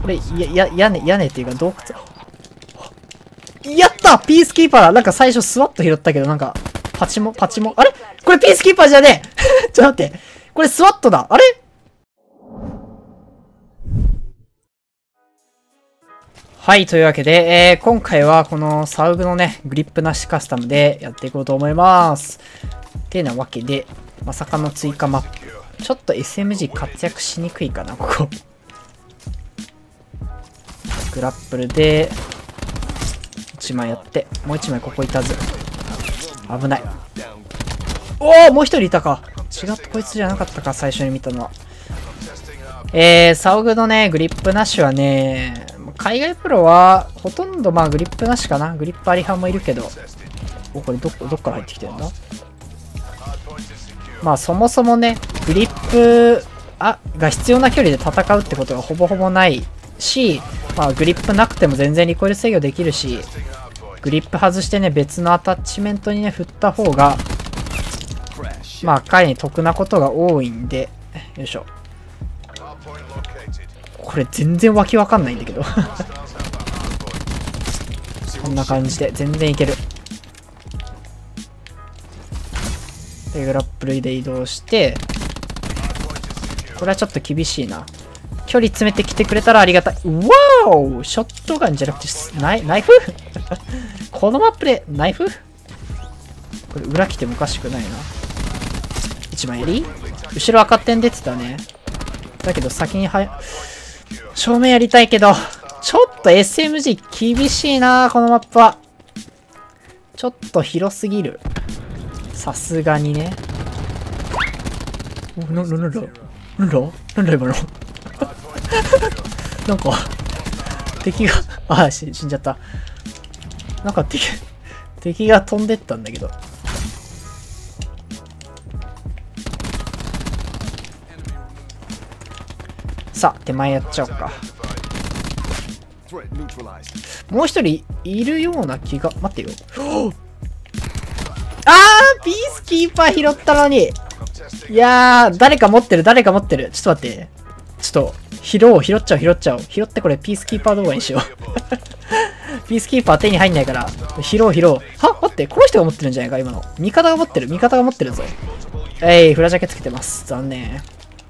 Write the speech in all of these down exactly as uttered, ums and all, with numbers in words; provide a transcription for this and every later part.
これ、や、や、屋根、屋根っていうか洞窟。やったピースキーパーだなんか最初スワット拾ったけど、なんか、パチモ、パチモ、あれこれピースキーパーじゃねえちょっと待って。これスワットだあれはい、というわけで、えー、今回はこのサウグのね、グリップなしカスタムでやっていこうと思います。てなわけで、まさかの追加マップ。ちょっと エスエムジー 活躍しにくいかな、ここ。グラップルで、いちまいやって、もういちまいここいたず。危ない。おおもう一人いたか。違ったこいつじゃなかったか、最初に見たのは。えー、サウグのね、グリップなしはね、海外プロは、ほとんどまあグリップなしかな。グリップあり派もいるけど。お、これどこ、どっから入ってきてるんだ？まあそもそもね、グリップあが必要な距離で戦うってことがほぼほぼないし、まあグリップなくても全然リコイル制御できるし、グリップ外してね、別のアタッチメントにね、振った方が、まあ彼に得なことが多いんで、よいしょ。これ全然わけわかんないんだけどこんな感じで全然いける。でグラップルで移動して、これはちょっと厳しいな。距離詰めてきてくれたらありがたい。わおショットガンじゃなくてナイナイフこのマップでナイフこれ裏来てもおかしくないな。一枚やり後ろ赤点出てたね。だけど先には正面やりたいけど、ちょっと エスエムジー 厳しいなこのマップは。ちょっと広すぎる。さすがにね。お、な、な、なんだなんだなんだ今のなんか、敵が、あ、し、死んじゃった。なんか敵、敵が飛んでったんだけど。さあ、手前やっちゃおうか。もう一人いるような気が、待ってよ。あーピースキーパー拾ったのに。いやー、誰か持ってる、誰か持ってる。ちょっと待って。ちょっと、拾おう、拾っちゃおう、拾っちゃおう。拾ってこれ、ピースキーパー動画にしよう。ピースキーパー手に入んないから、拾おう、拾おう。は待って、この人が持ってるんじゃないか、今の。味方が持ってる、味方が持ってるぞ。えい、フラジャケつけてます。残念。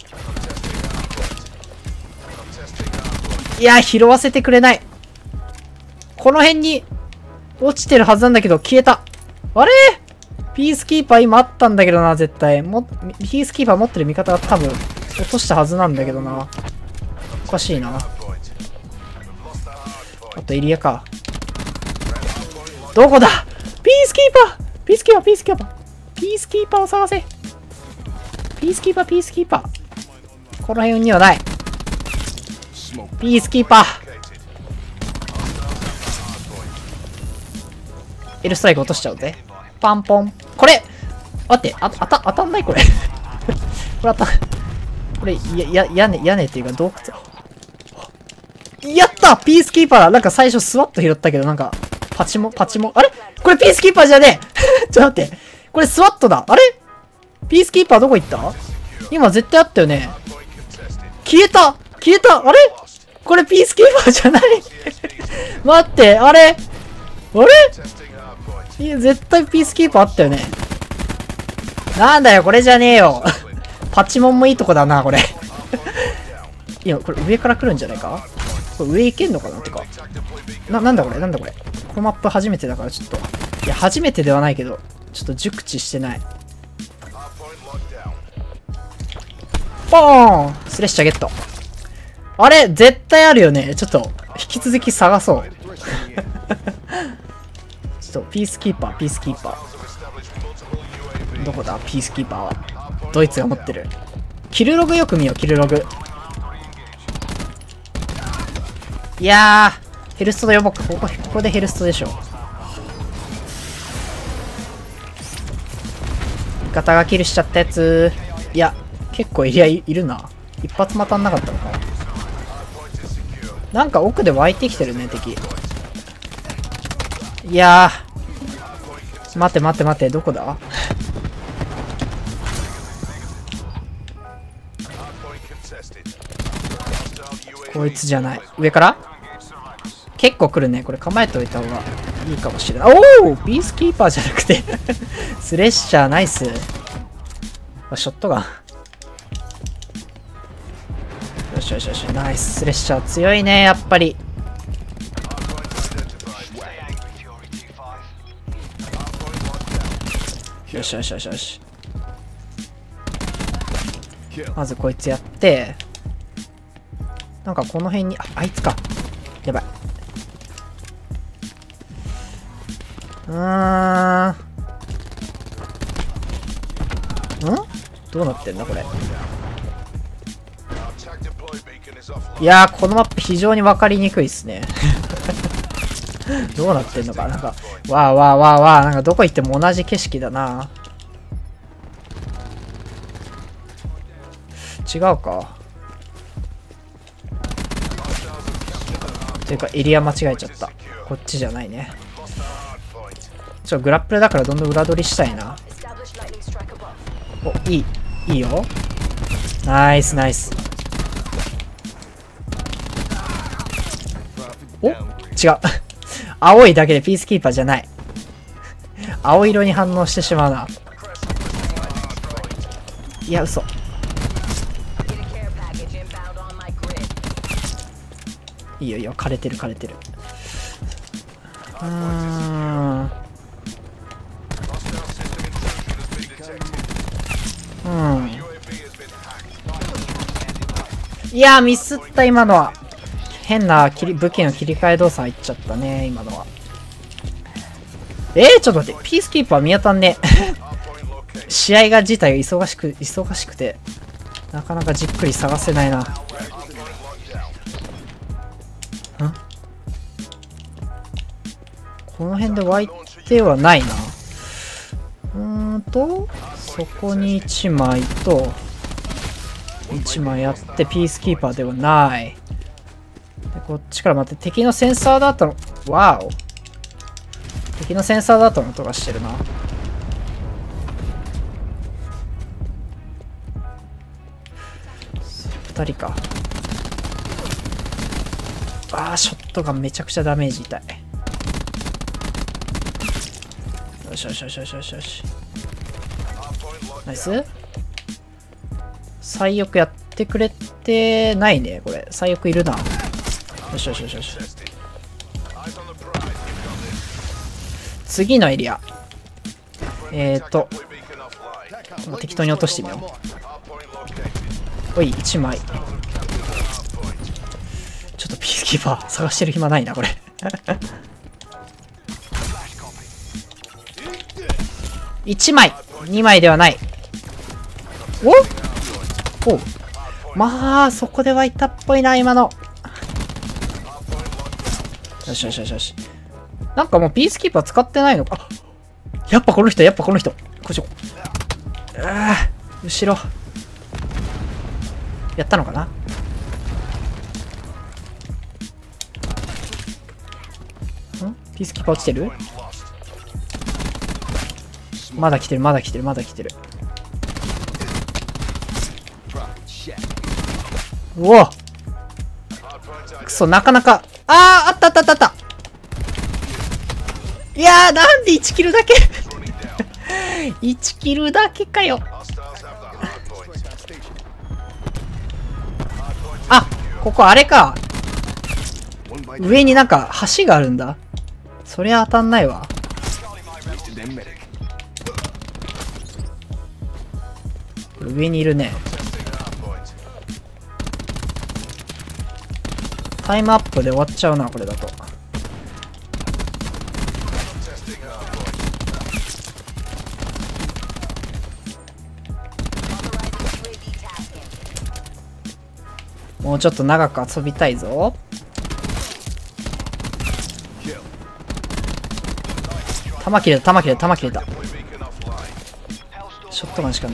いやー、拾わせてくれない。この辺に、落ちてるはずなんだけど、消えた。あれピースキーパー今あったんだけどな、絶対。も、ピースキーパー持ってる味方が多分、落としたはずなんだけどな。おかしいな。あとエリアか。どこだピースキーパーピースキーパーピースキーパーピースキーパーを探せピースキーパーピースキーパーこの辺にはない。ピースキーパーエルストライク落としちゃうぜ。パンポン。これ待って、あ、あた、当たんないこれ。これ当たん、これ、や、や、屋根、屋根っていうか洞窟。やったピースキーパーだなんか最初スワット拾ったけど、なんか、パチモ、パチモ、あれこれピースキーパーじゃねえちょっと待って。これスワットだあれピースキーパーどこ行った今絶対あったよね。消えた消えたあれこれピースキーパーじゃない待って、あれあれいや、絶対ピースキーパーあったよね。なんだよ、これじゃねえよ。パチモンもいいとこだな、これ。いや、これ上から来るんじゃないかこれ上行けんのかなてか。な、なんだこれなんだこれこのマップ初めてだからちょっと。いや、初めてではないけど、ちょっと熟知してない。ポーンスレッシャーゲット。あれ絶対あるよね。ちょっと、引き続き探そう。ちょっと、ピースキーパー、ピースキーパー。どこだピースキーパーは。ドイツが持ってる。キルログよく見よう、キルログ。いやー、ヘルストで呼ぼうか。ここ、ここでヘルストでしょ。味方がキルしちゃったやつ。いや、結構エリア い, いるな。一発も当たんなかったのか。なんか奥で湧いてきてるね、敵。いやー。待って待って待って、どこだここいつじゃない。上から結構来るね。これ構えておいた方がいいかもしれない。おおピースキーパーじゃなくてスレッシャーナイス。ショットガン。よしよしよし。ナイス。スレッシャー強いね、やっぱり。よしよしよしよし。まずこいつやって、なんかこの辺に、あ、あいつか。やばい。うーん。んどうなってんだこれ。いやー、このマップ非常に分かりにくいっすね。どうなってんのかなんか、わーわーわーわー、なんかどこ行っても同じ景色だな。違うか。というかエリア間違えちゃった。こっちじゃないね。ちょ、グラップルだからどんどん裏取りしたいな。お、いい。いいよ。ナイスナイス。お、違う。青いだけでピースキーパーじゃない。青色に反応してしまうな。いや、嘘。いいよいいよ、枯れてる枯れてる。うーん。うん。いやー、ミスった今のは。変な切り武器の切り替え動作入っちゃったね、今のは。えー、ちょっと待って、ピースキーパー見当たんね。試合が自体が忙しく、忙しくて、なかなかじっくり探せないな。んこの辺で湧いてはないな。うーんと、そこにいちまいと、いちまいやってピースキーパーではない。でこっちから待って、敵のセンサーダートの、ワーオ。敵のセンサーダートの音がしてるな。ふたりか。あー、ショットガンめちゃくちゃダメージ痛い。よしよしよしよしよしよし。ナイス。最悪やってくれてないね、これ。最悪いるな。よしよしよしよし。次のエリア。えーと。適当に落としてみよう。おい、いちまい。ちょっとピースキーパー探してる暇ないな、これ。いちまい !に 枚ではない。おおまあ、そこで湧いたっぽいな、今の。よしよしよしよし。なんかもうピースキーパー使ってないのか。やっぱこの人、やっぱこの人。こっちょ。ああ、後ろ。やったのかな。んピースキーパー落ちてる。まだ来てる、まだ来てる、まだ来てる。うおくそ、なかなか。あー、あったあったあったあった。いやー、なんでいちキルだけいちキルだけかよ。あ、ここあれか。上になんか橋があるんだ。そりゃ当たんないわ。上にいるね。タイムアップで終わっちゃうな、これだと。もうちょっと長く遊びたいぞ。弾切れた、弾切れた、弾切れた。ショットガンしかない。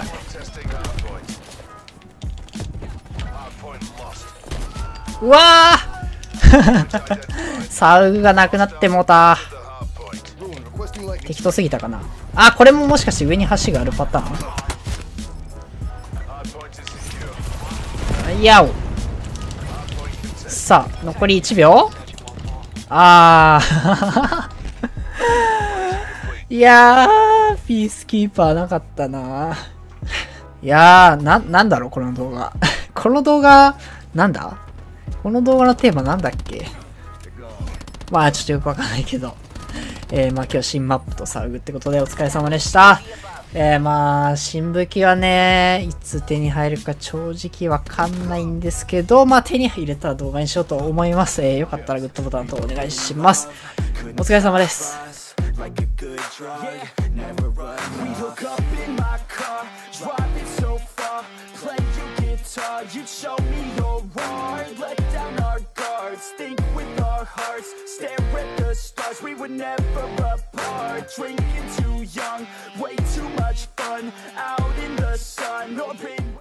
うわーサウグがなくなってもうた。適当すぎたかな。あ、これももしかして上に橋があるパターン。いやおさあ、残りいちびょう。あー。いやー、ピースキーパーなかったな。いやー、な、なんだろう、この動画。この動画、なんだこの動画のテーマなんだっけ。まあ、ちょっとよくわかんないけど。えー、まあ今日新マップとサウグってことでお疲れ様でした。えー、まあ、新武器はね、いつ手に入るか正直わかんないんですけど、まあ手に入れたら動画にしようと思います。えー、よかったらグッドボタンとお願いします。お疲れ様です。 We were never apart, drinking too young, way too much fun, out in the sun, or